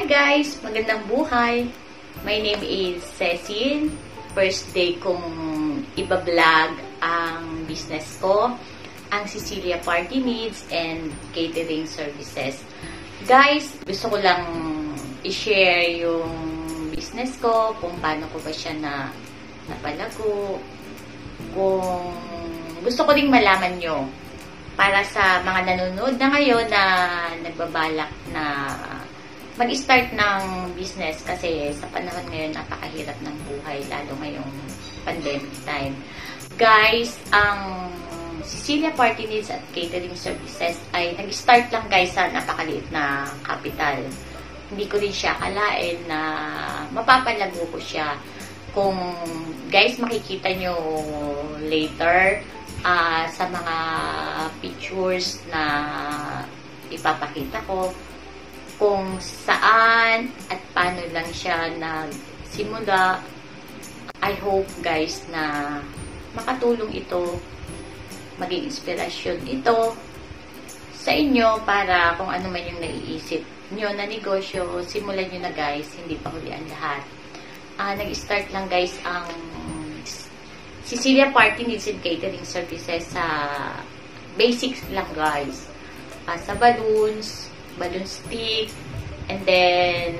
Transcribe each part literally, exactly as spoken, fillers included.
guys! Magandang buhay! My name is Cecilia. First day kong iba-vlog ang business ko, ang Cecilia Party Needs and Catering Services. Guys, gusto ko lang i-share yung business ko, kung paano ko ba siya na napalago, kung gusto ko ding malaman nyo para sa mga nanonood na ngayon na nagbabalak na mag-start ng business kasi sa panahon ngayon napakahirap ng buhay, lalo ngayong pandemic time. Guys, ang Cecilia Party Needs at Catering Services ay nag-start lang guys sa napakaliit na capital. Hindi ko rin siya akalain na mapapalago ko siya. Kung guys makikita nyo later uh, sa mga pictures na ipapakita ko, kung saan at paano lang siya nagsimula. I hope guys na makatulong ito, maging inspirasyon ito sa inyo para kung ano man yung naiisip nyo na negosyo, simulan nyo na guys, hindi pa huli ang lahat. Uh, nag-start lang guys ang Cecilia Party Needs and Catering Services sa basics lang guys. Uh, sa balloons, balloon stick, and then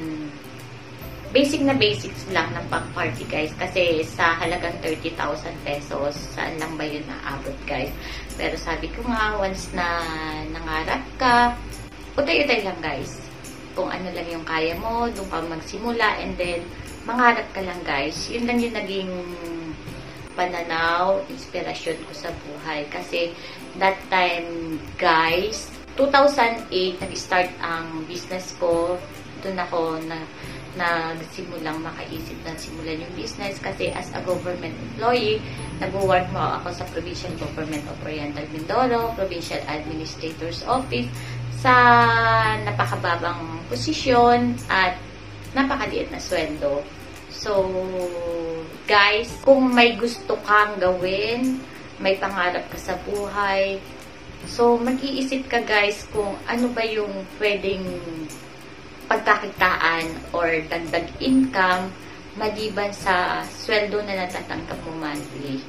basic na basics lang ng pang-party guys, kasi sa halagang thirty thousand pesos, saan lang ba yun naabot guys? Pero sabi ko nga, once na nangarap ka, utay-utay lang guys. Kung ano lang yung kaya mo, doon ka magsimula, and then mangarap ka lang guys. Yun lang yung naging pananaw, inspirasyon ko sa buhay. Kasi that time guys, two thousand eight, nag-start ang business ko. Doon ako na nagsimulang makaisip na simulan yung business kasi as a government employee, nag-work mo ako sa Provincial Government of Oriental Mindoro, Provincial Administrator's Office, sa napakababang posisyon at napakaliit na sweldo. So, guys, kung may gusto kang gawin, may pangarap ka sa buhay, so, mag-iisip ka guys kung ano ba yung pwedeng pagkakitaan or dagdag income maliban sa sweldo na natatanggap mo monthly.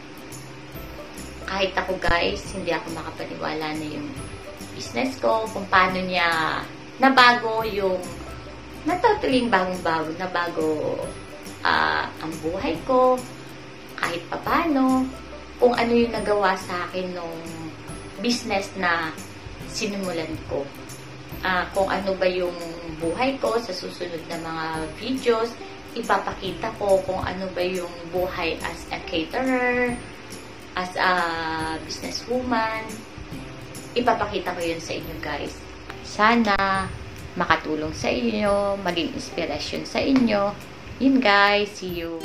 Kahit ako guys, hindi ako makapaniwala na yung business ko, kung paano niya nabago yung natatuling bagong-bago, nabago uh, ang buhay ko, kahit papano, kung ano yung nagawa sa akin nung business na sinimulan ko. Uh, kung ano ba yung buhay ko sa susunod na mga videos, ipapakita ko kung ano ba yung buhay as a caterer, as a businesswoman. Ipapakita ko yun sa inyo guys. Sana makatulong sa inyo, maging inspirasyon sa inyo. Yun guys, see you!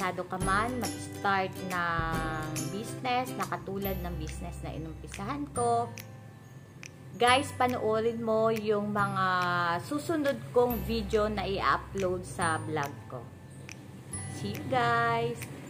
interesado ka man mag-start ng business na katulad ng business na inumpisahan ko, guys, panoorin mo yung mga susunod kong video na i-upload sa vlog ko. See you guys!